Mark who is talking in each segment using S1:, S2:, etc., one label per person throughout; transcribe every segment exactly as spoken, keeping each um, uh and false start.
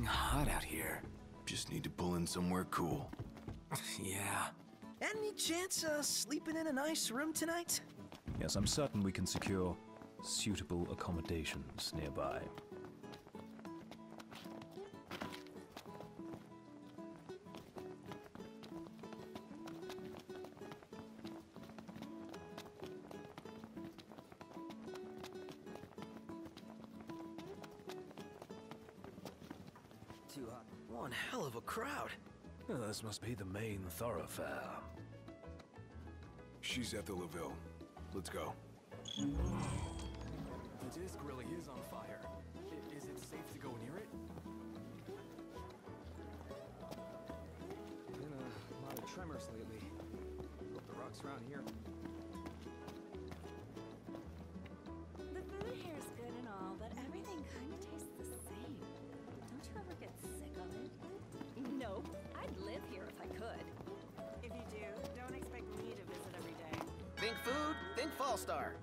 S1: getting hot out here.
S2: Just need to pull in somewhere cool.
S1: Yeah.
S3: Any chance uh, sleeping in a nice room tonight?
S4: Yes, I'm certain we can secure suitable accommodations nearby.
S3: Too hot. One hell of a crowd.
S4: Oh, this must be the main thoroughfare.
S2: She's at the LaVille. Let's go.
S5: The disc really is on fire. I is it safe to go near it? Been a lot of tremors lately. Hope the rocks around here.
S6: The food here is good and all, but everything kind of tastes the same. Don't you ever get sick of it? Nope. I'd live here if I could.
S7: If you do, don't expect me to visit every day.
S8: Think food, think Fallstar.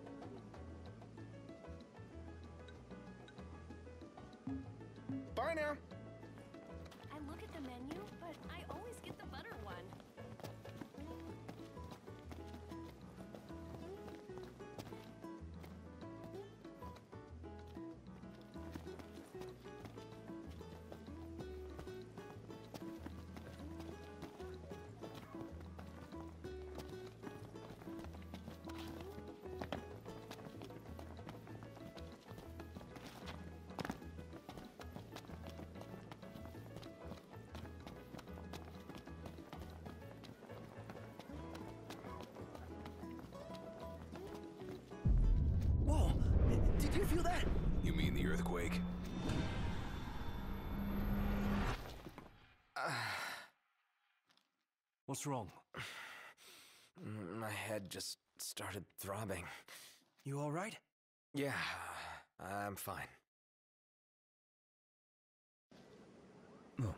S8: Bye now.
S6: I look at the menu, but I always get the butter one.
S3: Whoa! Did you feel that?
S2: You mean the earthquake?
S4: What's wrong?
S1: My head just started throbbing.
S3: You all right?
S1: Yeah, I'm fine.
S4: Oh.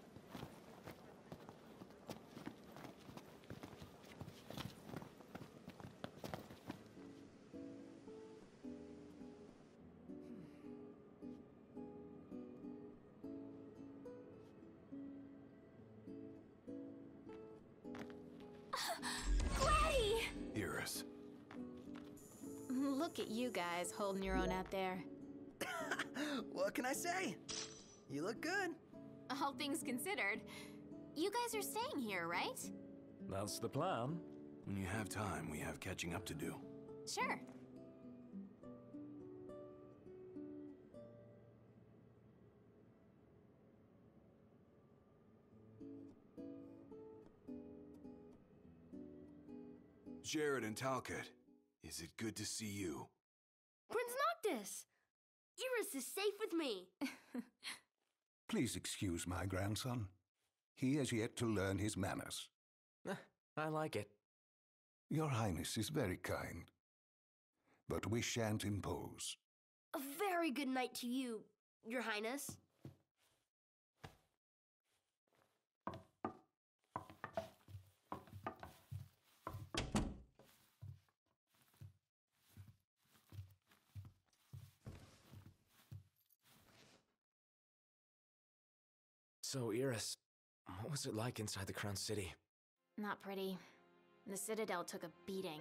S6: Gladdy!
S2: Iris.
S9: Look at you guys holding your own out there.
S3: What can I say? You look good.
S9: All things considered, you guys are staying here, right?
S4: That's the plan.
S2: When you have time, we have catching up to do.
S9: Sure.
S2: Jared and Talcott, is it good to see you?
S10: Prince Noctis! Iris is safe with me.
S11: Please excuse my grandson. He has yet to learn his manners.
S1: I like it.
S11: Your Highness is very kind. But we shan't impose.
S10: A very good night to you, Your Highness.
S1: So, Iris, what was it like inside the Crown City?
S9: Not pretty. The Citadel took a beating.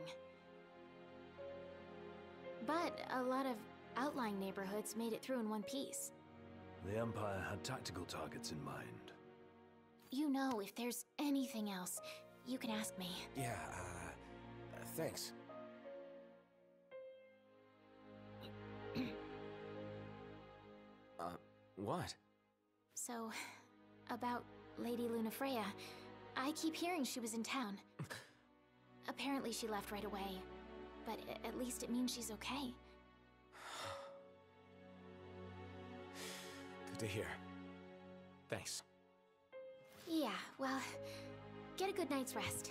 S9: But a lot of outlying neighborhoods made it through in one piece.
S4: The Empire had tactical targets in mind.
S9: You know, if there's anything else, you can ask me.
S1: Yeah, uh, uh thanks. uh, what?
S9: So, about Lady Lunafreya, I keep hearing she was in town. Apparently she left right away, but at least it means she's okay.
S1: Good to hear. Thanks.
S9: Yeah, well, get a good night's rest.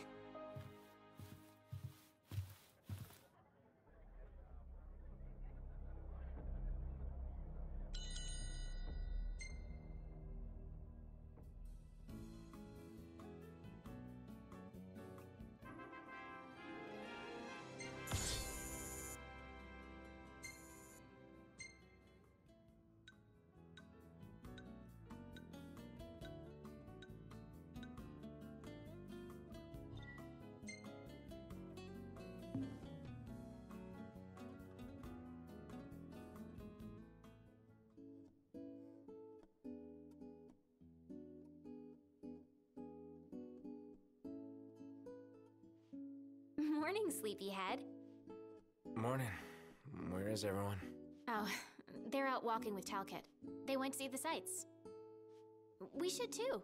S9: Morning, sleepyhead.
S1: Morning. Where is everyone?
S9: Oh, they're out walking with Talcott. They went to see the sights. We should too.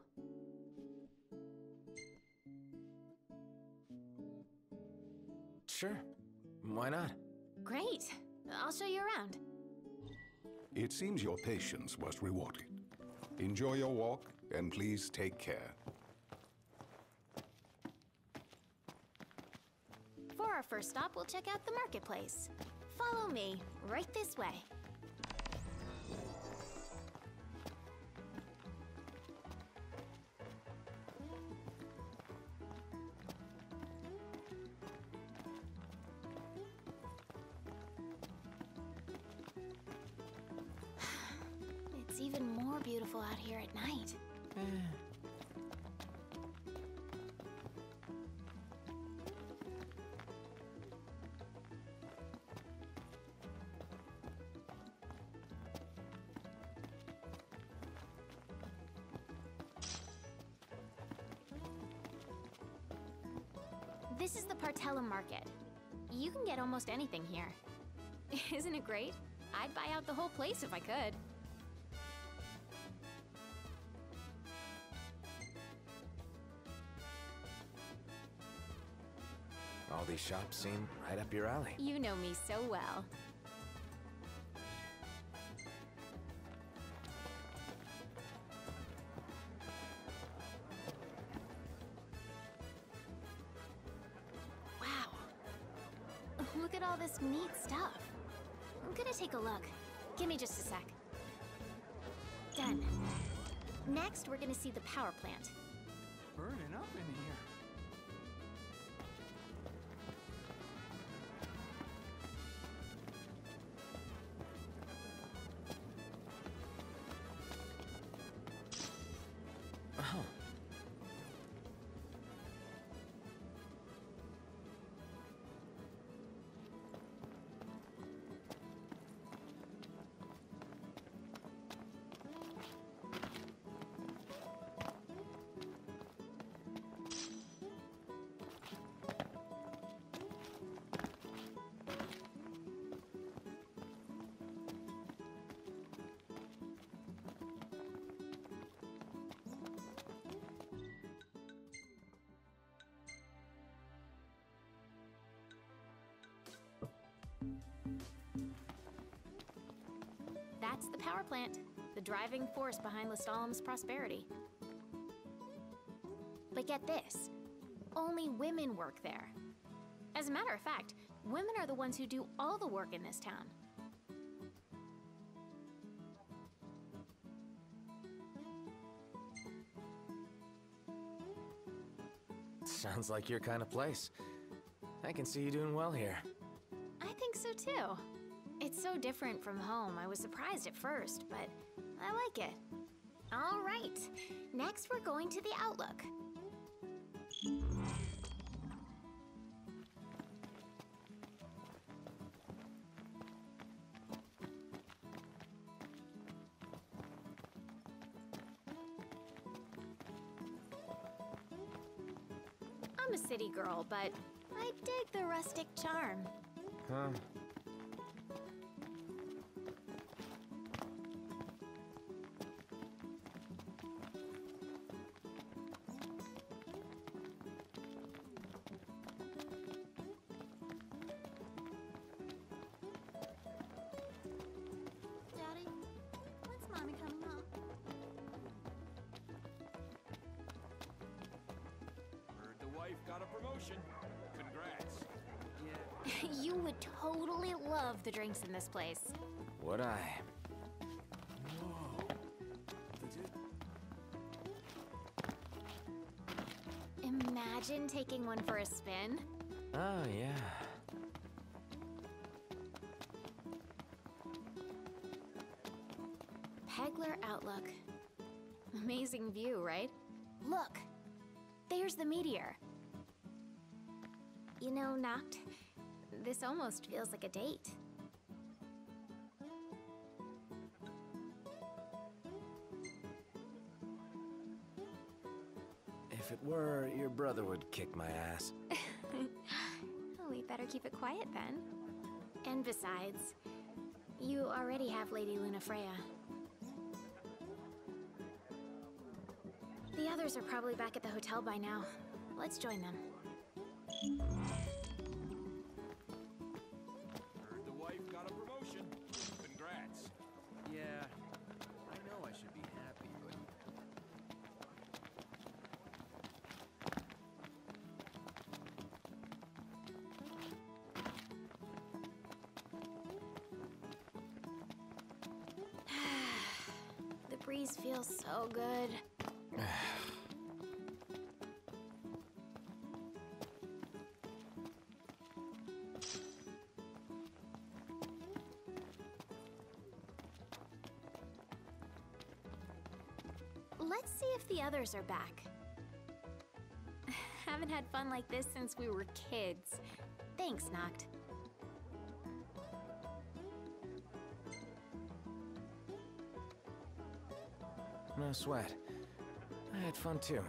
S1: Sure. Why not?
S9: Great. I'll show you around.
S11: It seems your patience was rewarded. Enjoy your walk, and please take care.
S9: For our first stop, we'll check out the marketplace. Follow me, right this way. It's even more beautiful out here at night. This is the Partellum Market. You can get almost anything here. Isn't it great? I'd buy out the whole place if I could.
S1: All these shops seem right up your alley.
S9: You know me so well. Wow. Look at all this neat stuff. I'm gonna take a look. Give me just a sec. Done. Next, we're gonna see the power plant.
S5: Burning up in here.
S1: Oh.
S9: That's the power plant, the driving force behind Lestalum's prosperity. But get this, only women work there. As a matter of fact, women are the ones who do all the work in this town.
S1: Sounds like your kind of place. I can see you doing well here.
S9: I think so too. It's so different from home. I was surprised at first, but I like it. All right, next we're going to the Outlook. I'm a city girl, but I dig the rustic charm.
S1: Huh?
S9: Daddy, when's Mommy coming home?
S5: Heard the wife got a promotion. Congrats. Yeah.
S9: You would totally love the drinks in this place.
S1: Would I?
S5: Whoa.
S9: Imagine taking one for a spin.
S1: Oh, yeah.
S9: Pegler Outlook. Amazing view, right? Look, there's the meteor. You know, Noct, this almost feels like a date.
S1: If it were, your brother would kick my ass.
S9: better keep it quiet then. And besides, you already have Lady Lunafreya. The others are probably back at the hotel by now. Let's join them.
S5: Heard the wife got a promotion. Congrats.
S12: Yeah, I know I should be happy, but...
S9: The breeze feels so good. Let's see if the others are back. Haven't had fun like this since we were kids. Thanks, Noct.
S1: No sweat. I had fun too.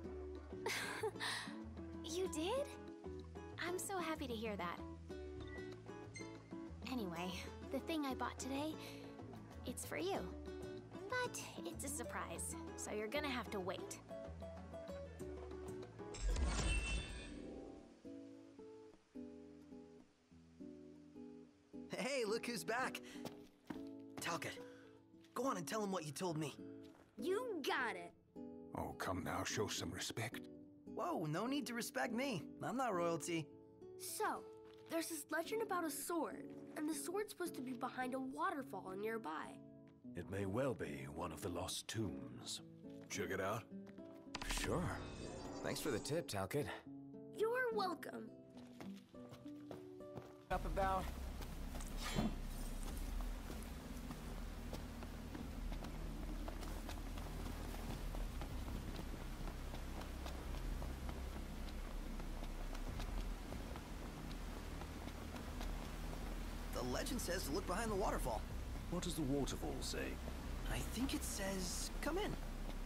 S9: You did? I'm so happy to hear that. Anyway, the thing I bought today, it's for you. But it's a surprise, so you're gonna have to wait.
S3: Hey, look who's back. Talcott, go on and tell him what you told me.
S10: You got it.
S11: Oh, come now, show some respect.
S3: Whoa, no need to respect me. I'm not royalty.
S10: So, there's this legend about a sword, and the sword's supposed to be behind a waterfall nearby.
S4: It may well be one of the lost tombs.
S2: Check it out.
S1: Sure. Thanks for the tip, Talcott.
S10: You are welcome.
S1: Up about...
S3: The legend says to look behind the waterfall.
S4: What does the waterfall say?
S3: I think it says, come in.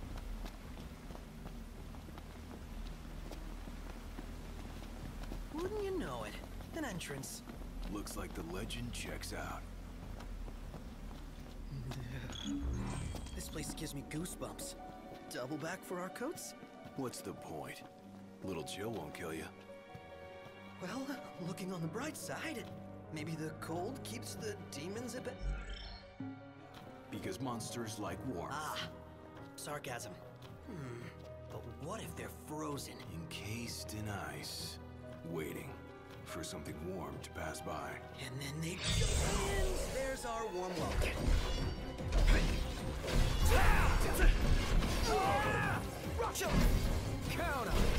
S3: Wouldn't you know it? An entrance.
S2: Looks like the legend checks out.
S3: This place gives me goosebumps. Double back for our coats?
S2: What's the point? Little Jill won't kill you.
S3: Well, looking on the bright side, maybe the cold keeps the demons at bay.
S2: Because monsters like warmth.
S3: Ah, sarcasm. Hmm, but what if they're frozen?
S2: Encased in ice. Waiting for something warm to pass by.
S3: And then they and there's our warm welcome. Rush him! Count him!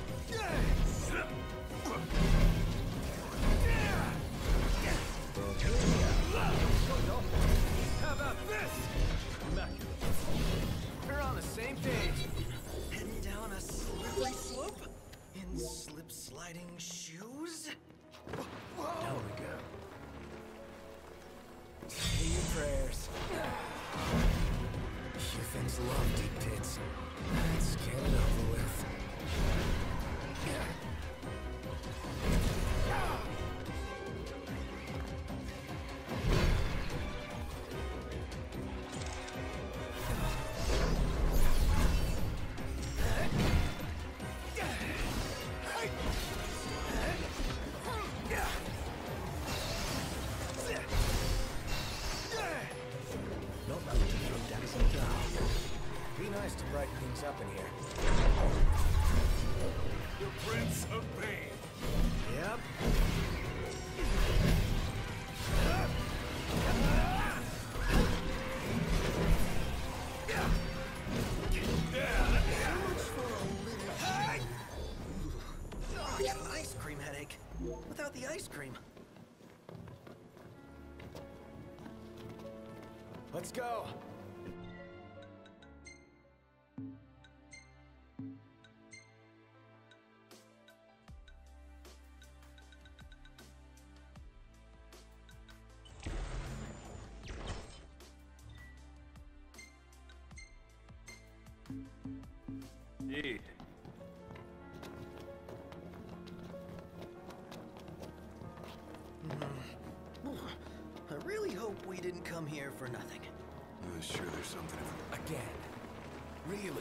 S12: How about this? Immaculate.
S3: We're on the same page. Heading down a slippery slope in slip-sliding shoes. Whoa.
S4: Down we go.
S1: Say your prayers. You things love deep pits. Let's get it over with.
S4: Not good to throw Dennison down.
S1: Be nice to brighten things up in here.
S5: The Prince of Pain.
S1: Yep.
S3: Oh, ice cream headache. Without the ice cream.
S1: Let's go.
S12: Eat.
S3: hope we didn't come here for nothing.
S2: Uh, sure, there's something.
S1: Again. Really?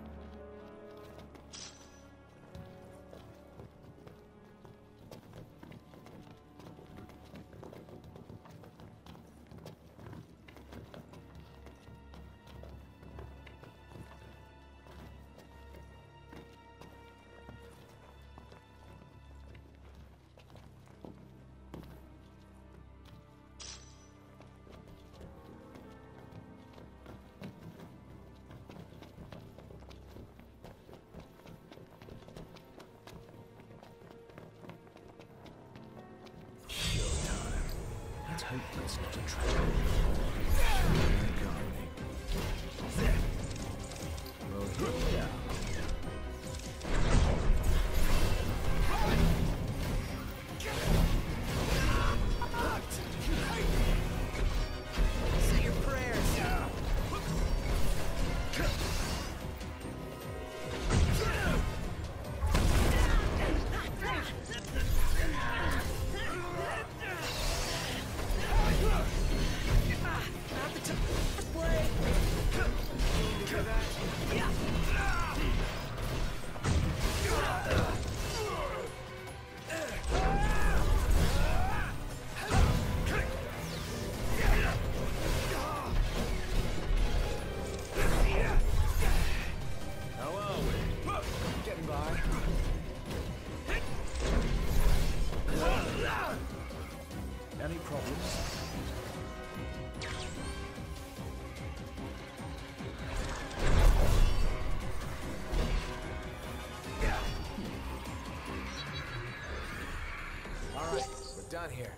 S4: Let's hope that's not a trap. Well, here we are.
S3: Say your prayers.
S1: How are we? Getting by.
S4: Any problems?
S1: All right, we're done here.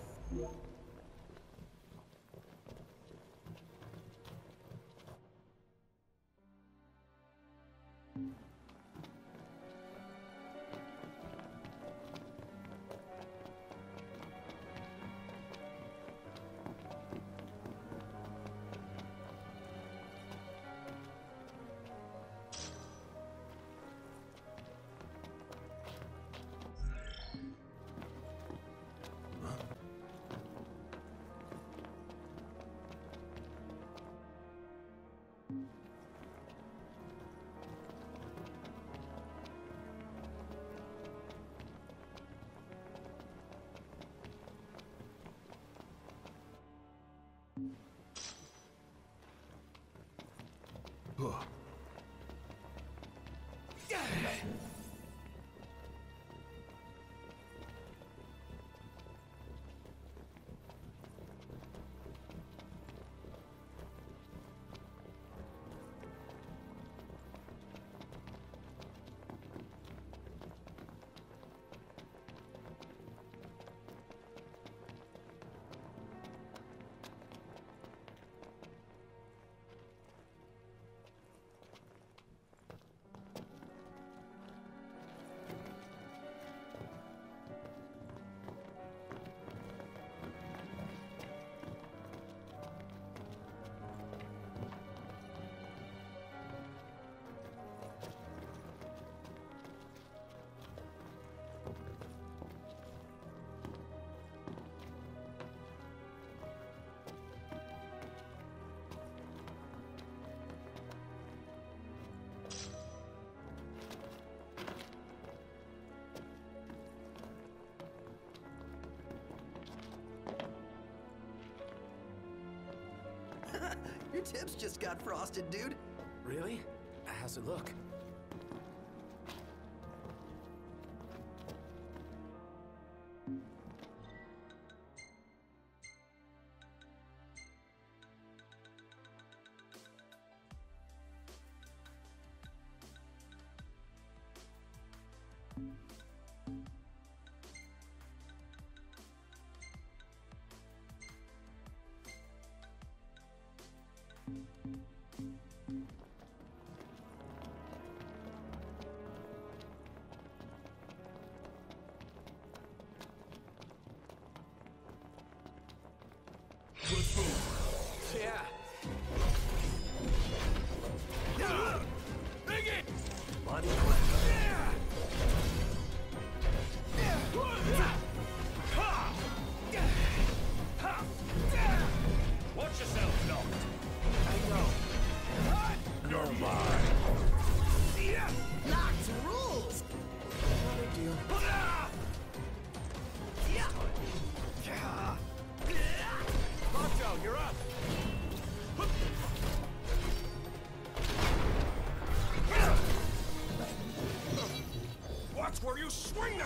S2: Oh.
S3: Your tips just got frosted, dude.
S1: Really? How's it look?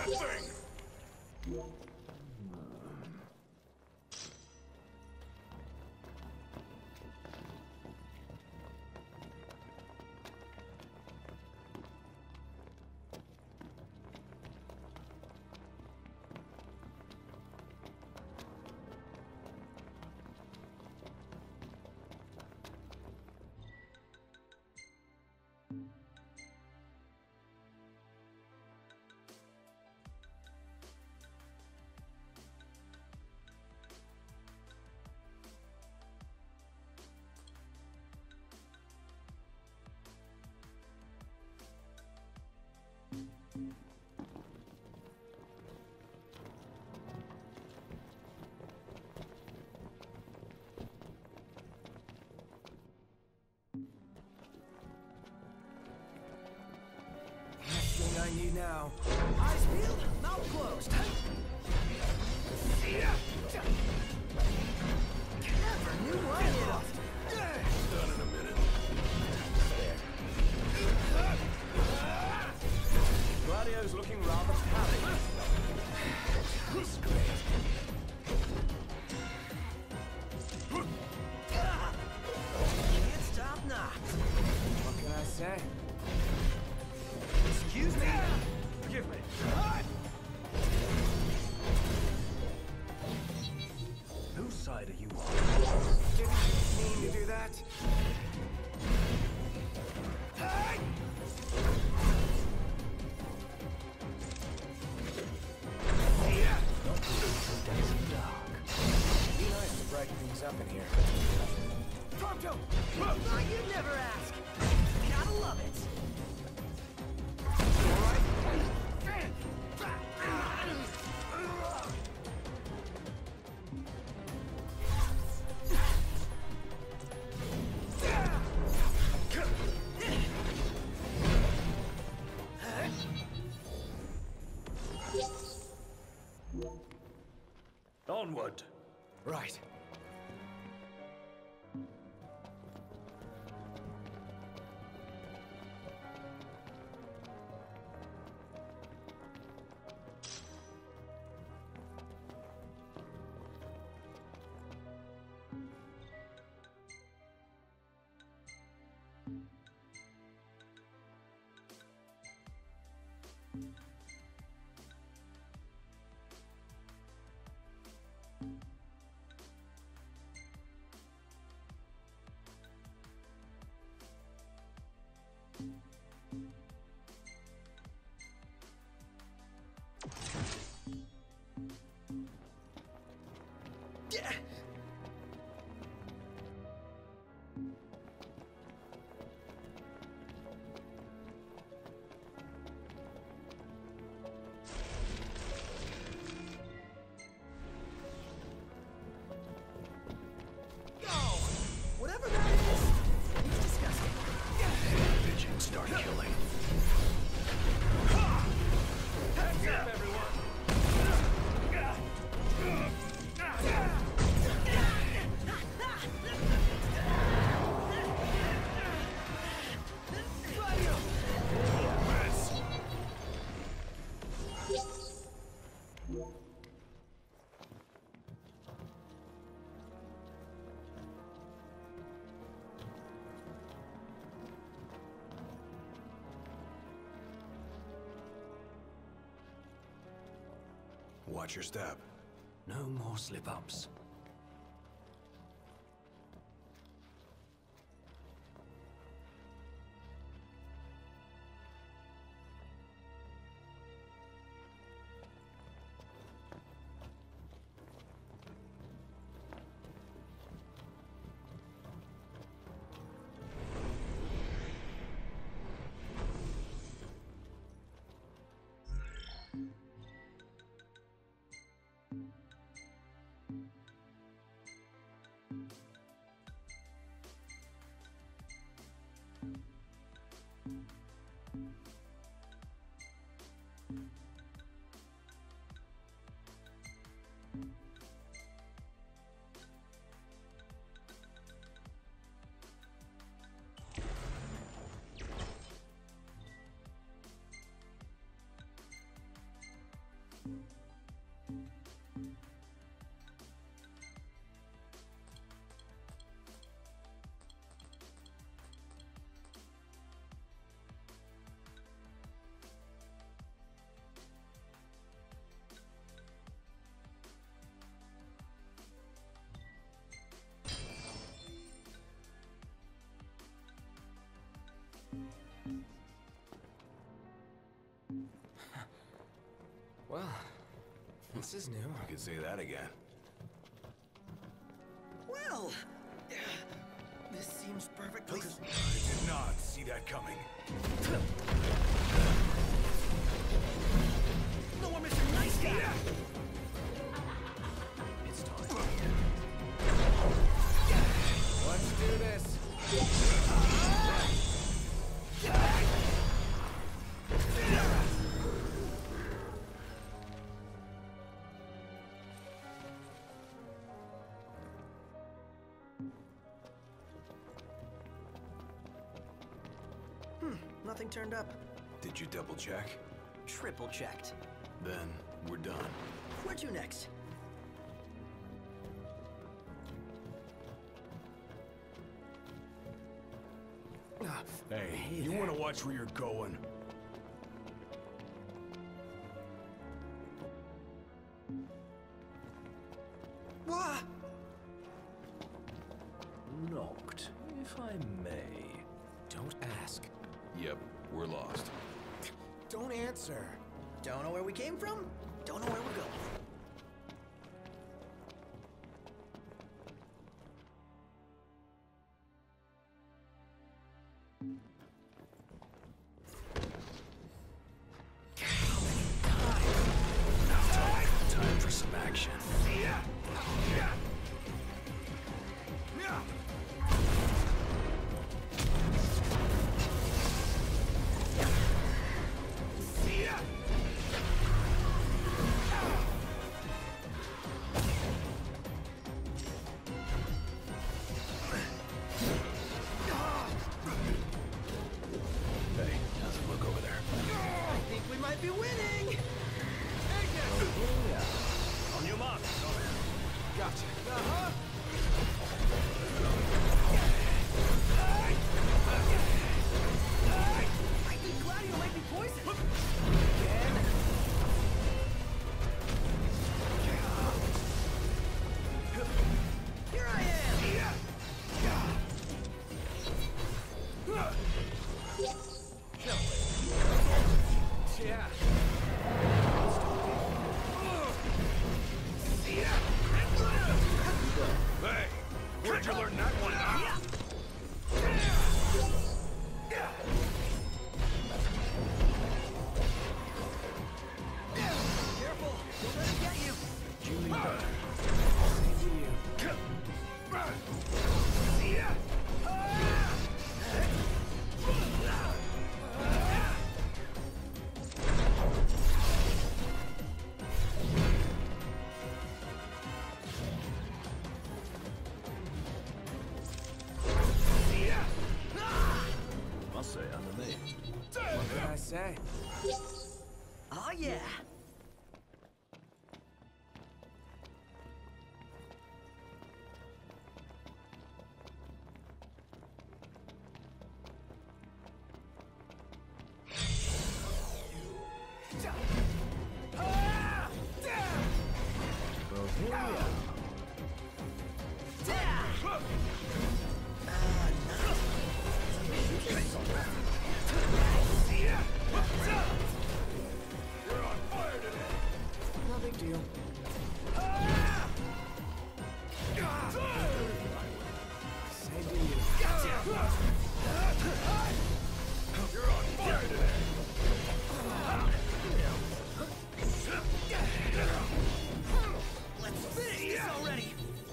S2: that thing!
S3: Thing I need now. Eyes peeled, mouth closed. Never knew I hit him.
S2: Done in a minute.
S3: Gladio's looking rather pallid. That's great. Can't stop now. What can I say? Excuse me. Forgive me.
S4: Whose side are you on?
S3: Didn't mean to do that. Hey! Be nice to brighten things up in here. Prompto! Thought you'd never ask. Gotta love it.
S4: Onward!
S3: Right. Yeah. Whatever that is, it's disgusting.
S2: Pigeons start killing.
S3: Heads up, everyone!
S2: Watch your step.
S4: No more slip-ups.
S1: This is new.
S2: You could say that again.
S3: Well, this seems perfectly...
S2: I did not see that coming.
S3: No more Mister Nice Guy!
S1: It's time. Let's do this.
S3: Hmm, nothing turned up.
S2: Did you double check?
S3: Triple checked.
S2: Then we're done.
S3: Where to next?
S2: Hey, you want to watch where you're going?
S3: What?
S4: Locked, if I may.
S1: Don't ask.
S2: Yep, we're lost.
S1: Don't answer.
S3: Don't know where we came from? Don't know where we're going.
S2: Time for some action. Hey, how's it look over there?
S3: I think we might be winning!
S5: On your mark.
S1: Gotcha.
S3: Uh-huh! I think Gladio might be poisoned! Again? Here I am!
S1: Yeah.
S2: Hey, where'd you learn that one, huh?
S3: Careful! Don't let him get you!
S1: Julie better. Same to you.
S4: Must say, I'm amazed.
S1: What did I say?
S3: Oh yeah!
S4: Well, here we are.
S1: No big deal. Same to you.
S2: You're on fire today.
S3: Let's finish this already!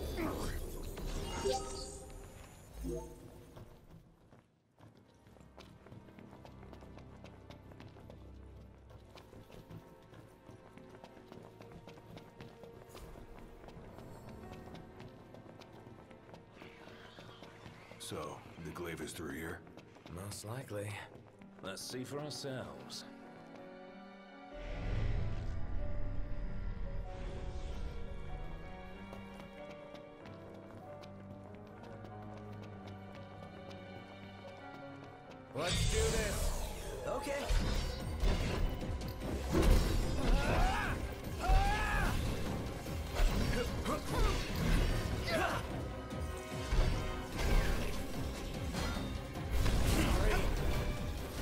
S2: So, the glaive is through here?
S1: Most likely.
S4: Let's see for ourselves.
S1: Let's do this.
S3: Okay.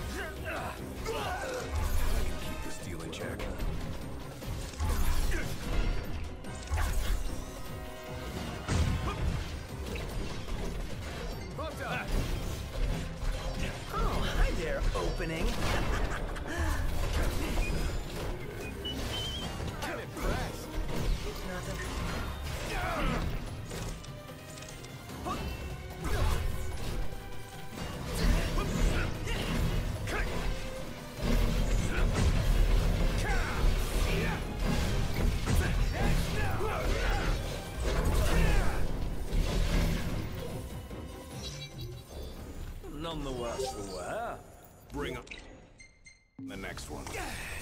S2: I can keep the steel in check.
S4: on the worst for wear.
S2: Bring up the next one.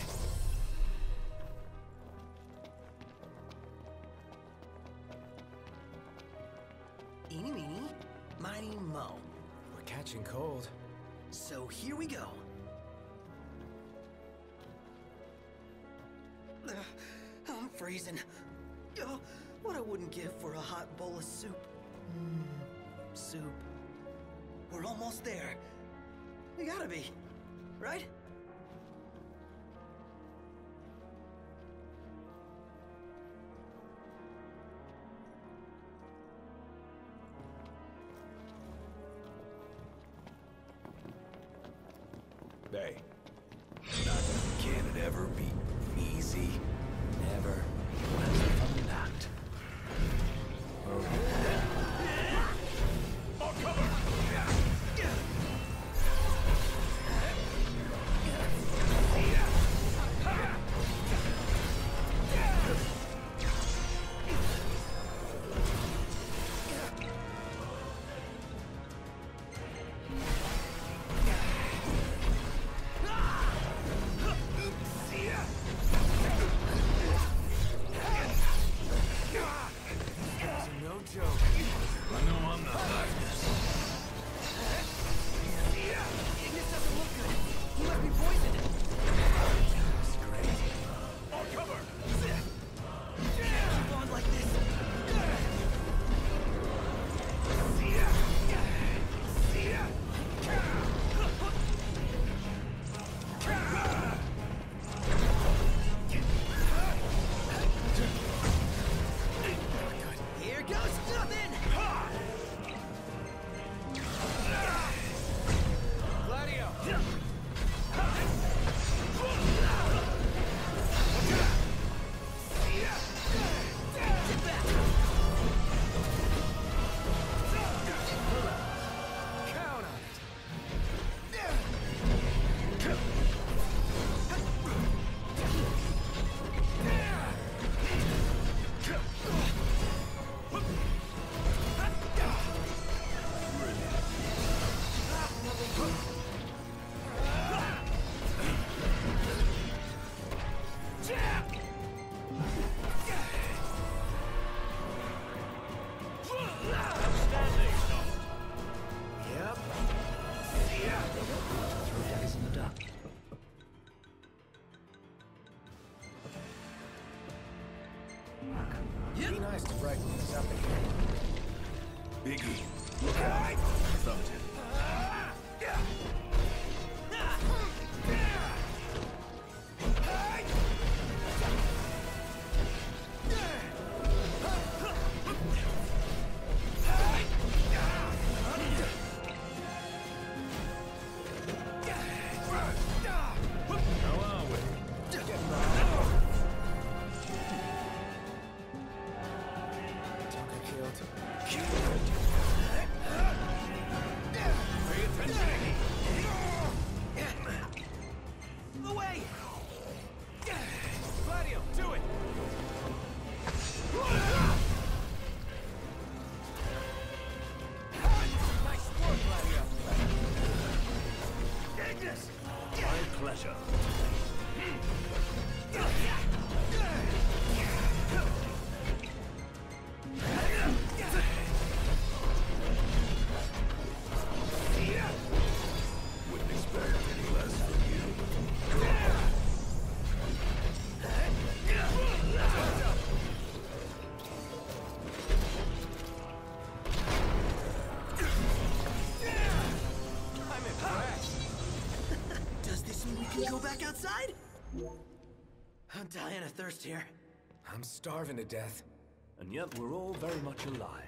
S3: Eeny, meeny, miny, mo.
S1: We're catching cold.
S3: So here we go. Ugh, I'm freezing. Oh, what I wouldn't give for a hot bowl of soup. Mmm, soup. We're almost there. We gotta be, right?
S2: Hey, not can it ever be easy?
S1: Never.
S4: Where's the fun in that?
S5: Oh, cover!
S1: Be nice to brighten this up again.
S2: Biggie, look out. Thumbed him.
S3: Away!
S5: Gladio, do it!
S3: Nice work, Gladio.
S5: Ignis!
S4: My pleasure.
S2: Wouldn't expect any less from you.
S3: I'm impressed. Does this mean we can go back outside? I'm dying of thirst here.
S1: I'm starving to death.
S4: And yet we're all very much alive.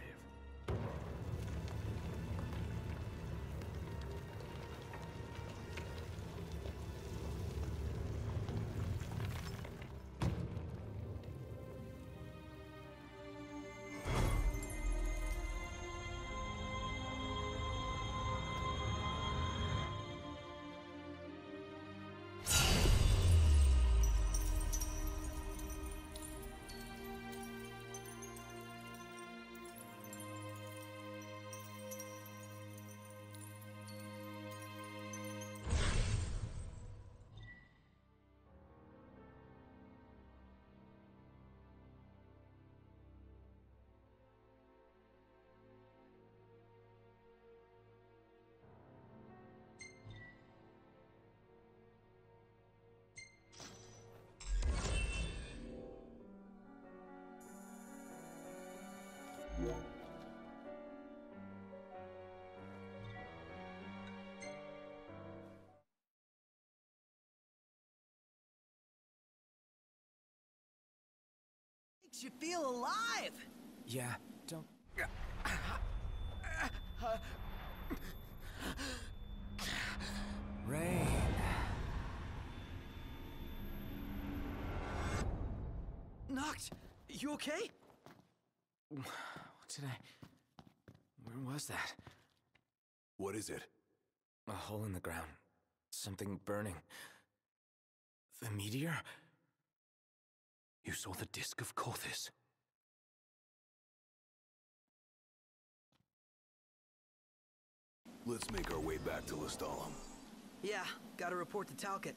S3: Makes you feel alive!
S1: Yeah, don't... Rain.
S3: Noct, you okay?
S1: What did I... Where was that?
S2: What is it?
S1: A hole in the ground. Something burning. The meteor?
S4: You saw the Disc of Kothis.
S2: Let's make our way back to Lestalem.
S3: Yeah, gotta report to Talcott.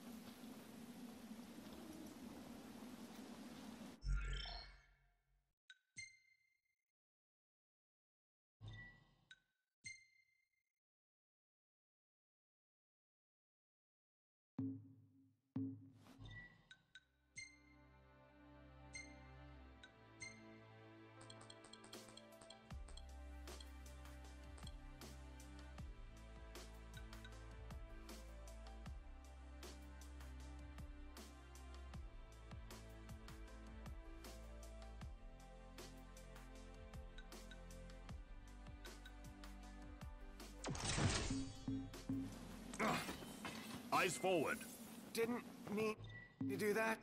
S5: Eyes forward.
S1: Didn't mean to do that.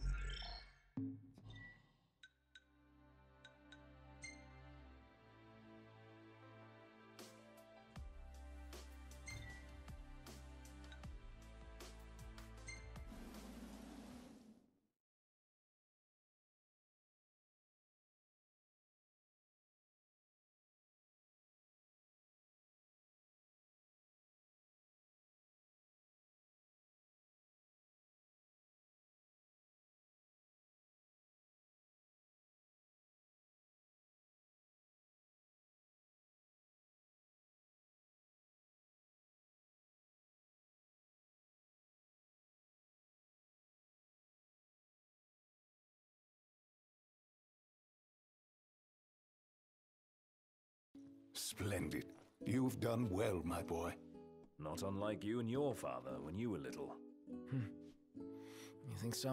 S11: Splendid. You've done well, my boy.
S4: Not unlike you and your father when you were little.
S1: Hmm. You think so?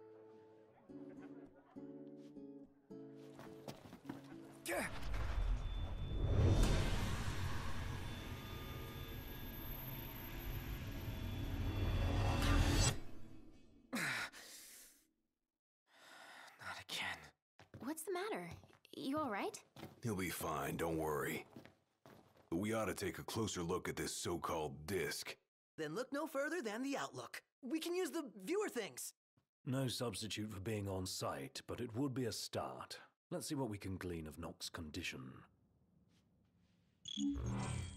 S1: Gah! Not again.
S9: What's the matter? You all right?
S2: He'll be fine, don't worry. But we ought to take a closer look at this so-called disc.
S3: Then look no further than the Outlook. We can use the viewer things.
S4: No substitute for being on site, but it would be a start. Let's see what we can glean of Noct's condition.